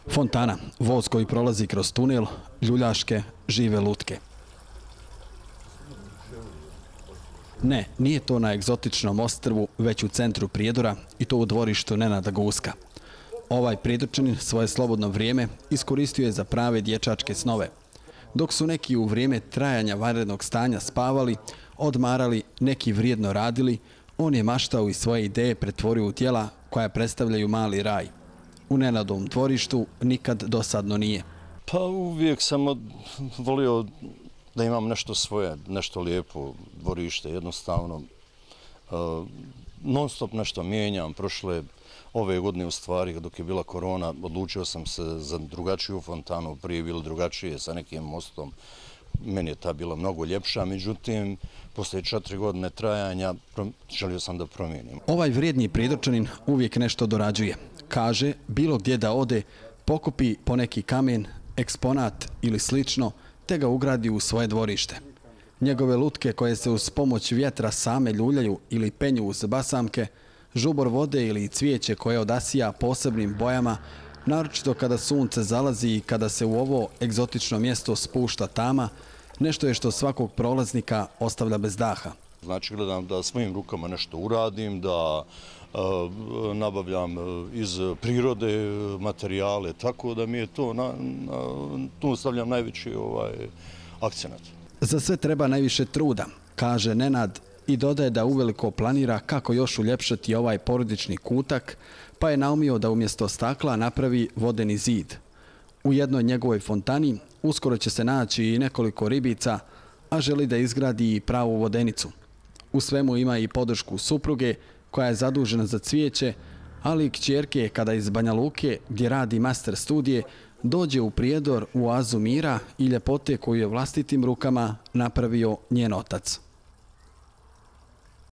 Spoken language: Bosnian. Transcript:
Fontana, voz koji prolazi kroz tunel, ljuljaške, žive lutke. Ne, nije to na egzotičnom ostrvu, već u centru Prijedora i to u dvorištu Nenada Guska. Ovaj Prijedorčanin svoje slobodno vrijeme iskoristio je za prave dječačke snove. Dok su neki u vrijeme trajanja vanrednog stanja spavali, odmarali, neki vrijedno radili, on je maštao i svoje ideje pretvorio u tijela koja predstavljaju mali raj. U Nenadovom dvorištu nikad dosadno nije. Pa uvijek sam volio da imam nešto svoje, nešto lijepo, dvorište, jednostavno. Non stop nešto mijenjam. Ove godine u stvari, dok je bila korona, odlučio sam se za drugačiju fontanu, prije je bilo drugačije sa nekim mostom. Meni je ta bila mnogo ljepša, međutim, poslije 4 godine trajanja želio sam da promijenim. Ovaj vrijedni Prijedorčanin uvijek nešto dorađuje. Kaže, bilo gdje da ode, pokupi poneki kamen, eksponat ili slično, te ga ugradi u svoje dvorište. Njegove lutke koje se uz pomoć vjetra same ljuljaju ili penju uz basamke, žubor vode ili cvijeće koje odasija posebnim bojama, naročito kada sunce zalazi i kada se u ovo egzotično mjesto spušta tama, nešto je što svakog prolaznika ostavlja bez daha. Znači, gledam da svojim rukama nešto uradim, da nabavljam iz prirode materijale, tako da mi je to, tu stavljam najveći akcenat. Za sve treba najviše truda, kaže Nenad i dodaje da uveliko planira kako još uljepšati ovaj porodični kutak, pa je naumio da umjesto stakla napravi vodeni zid. U jednoj njegovoj fontani uskoro će se naći i nekoliko ribica, a želi da izgradi i pravu vodenicu. U svemu ima i podršku supruge koja je zadužena za cvijeće, ali i kćerke kada iz Banja Luke, gdje radi master studije, dođe u Prijedor u oazu mira i ljepote koju je vlastitim rukama napravio njen otac.